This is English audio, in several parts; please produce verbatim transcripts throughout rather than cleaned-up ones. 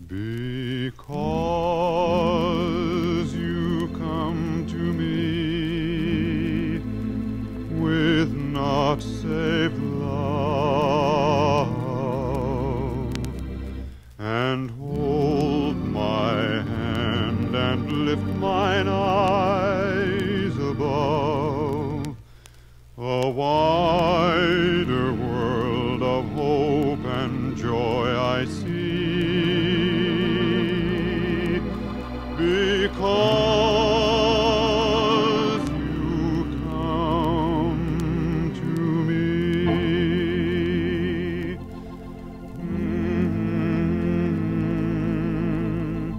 Because you come to me with naught save love, and hold my hand and lift mine eyes above a wider world of hope and joy I see. Because you come to me. Mm-hmm.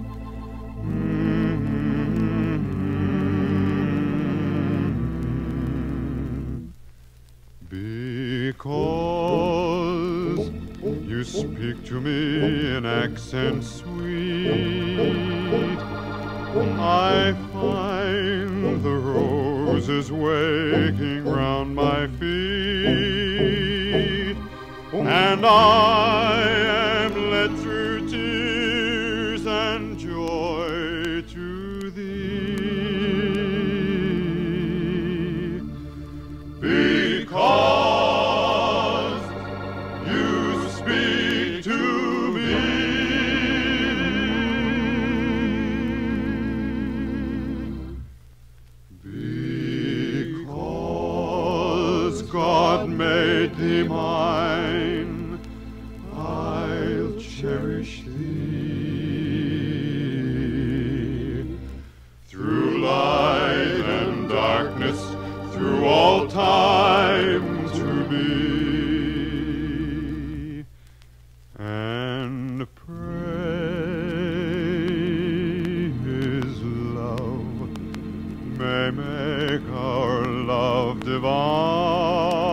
Mm-hmm. Because you speak to me in accents sweet, I find the roses waking round my feet, and I am led through tears and joy to thee. Because you speak to me. God made thee mine, I'll cherish thee. Through light and darkness, through all time to be. And pray his love may make our love divine.